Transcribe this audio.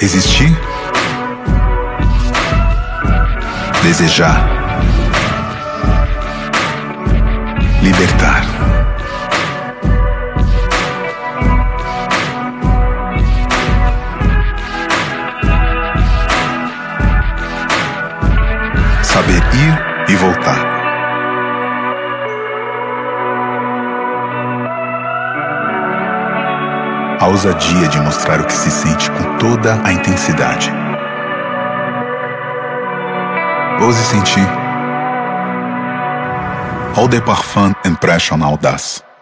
Existir, desejar, libertar. Saber ir e voltar. A ousadia de mostrar o que se sente com toda a intensidade. Ouse sentir. Eau de Parfum Impression Audace.